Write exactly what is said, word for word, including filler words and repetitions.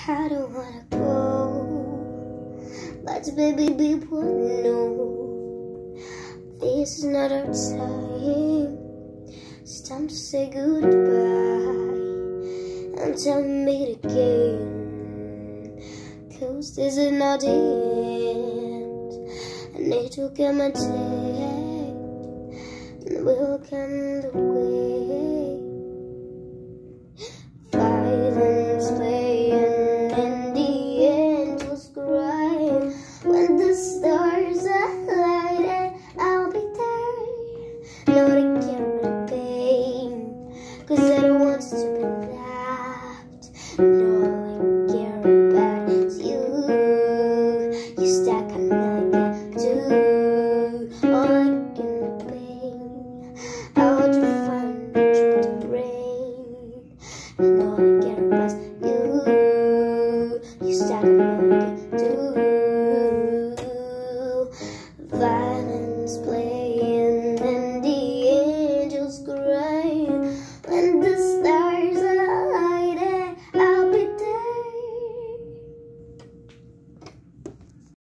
I don't wanna go, but baby, people know this is not our time. It's time to say goodbye and tell me it again, 'cause this is not the end. I need to get my day, and we'll come the way. Violence playing, and the angels crying. When the stars are lighted, I'll be there. Lord, I can't pain, 'cause I don't want it to be left. No.